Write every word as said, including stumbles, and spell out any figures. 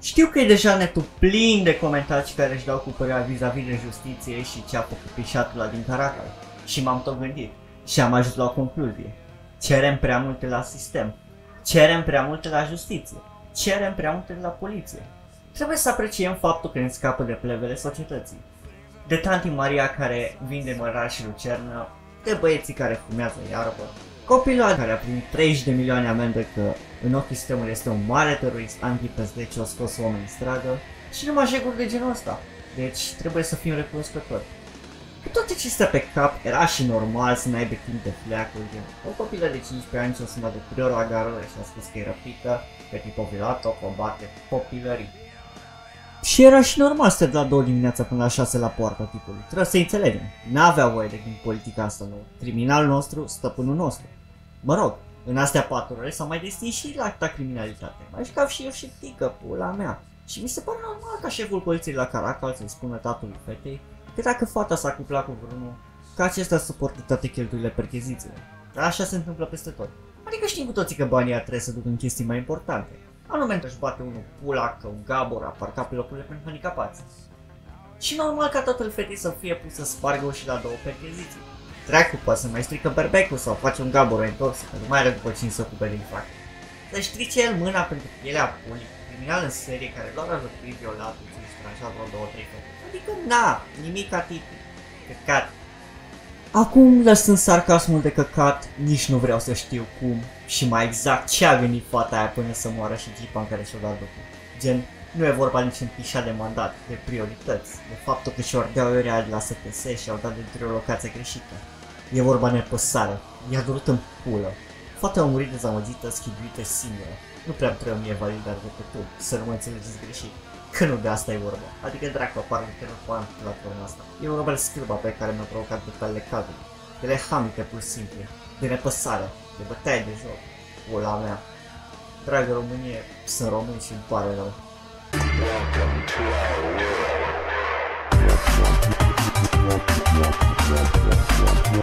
Știu că e deja netul plin de comentarii care își dau cu părerea vis-a-vis de justiție și ce a făcut pișatul ăla din Caracal. Și m-am tot gândit și am ajuns la o concluzie. Cerem prea multe la sistem. Cerem prea multe la justiție. Cerem prea multe de la poliție. Trebuie să apreciem faptul că ne scapă de plevele societății. De tanti Maria care vinde mărar și lucernă, de băieții care fumează iarbă, copilul care a primit treizeci de milioane amendă că în ochii sistemului este un mare terorist anti-P S D ce a scos oameni în stradă și numai jeguri de genul ăsta. Deci trebuie să fim recunoscători. Cu toate acestea pe cap, era și normal să n-aibă timp de fleacuri, gen o copilă de cincisprezece ani și o sunat de trei ori la gară și a spus că e răpită, că tipovilat-o, combate copilării. Și era și normal să te la două dimineața până la șase la poarta tipului. Trebuie să înțelegem. N-avea voie de din politica asta nouă. Criminalul nostru, stăpânul nostru. Mă rog, în astea patru ore s-a mai destin și la acta criminalitate. Mai jucam și eu și tică, pula mea. Și mi se pare normal ca șeful poliției la Caracal să-i spună tatălui fetei că dacă fata s-a cuplat cu vreunul, că acesta suportă toate cheltuielile percheziției. Dar așa se întâmplă peste tot. Adică știm cu toții că banii trebuie să duc în chestii mai importante. Anume își bate unul pula că un gabor a parcat pe locurile pentru handicapați. Și normal ca tatăl fetei să fie pus să spargă și la două percheziții. Dracu, poate să mai strică berbecul sau face un gabor întors, că nu mai are după cine să ocupe din fac. Să-și strice el mâna pentru pielea pulii, criminal în serie care doar a răprit violatul și își tranșa vreo două, trei fete. Adică na, nimic ca tipi. Căcat. Acum, lăsând sarcasmul de căcat, nici nu vreau să știu cum și mai exact ce a gândit fata aia până să moară și jipa în care și-o dat după. Gen, nu e vorba nici în pișa de mandat, de priorități, de faptul că și ordeau ărea de la S T S și au dat dintr-o locație greșită. E vorba nepăsare, i-a durut în pulă. Fata a murit dezamăgită, schiduită singură. Nu prea trebuie mie validar decât tu, să nu mă înțelegeți greșit. Că nu de asta e vorba, adică dracu apar de terapant la turma asta. E vorba de scârba pe care mi-a provocat detalele cazului, de lehamite pur simple, de nepăsare, de bătaie de joc. Pula mea. Dragă Românie, sunt român și îmi pare rău. Welcome to our world.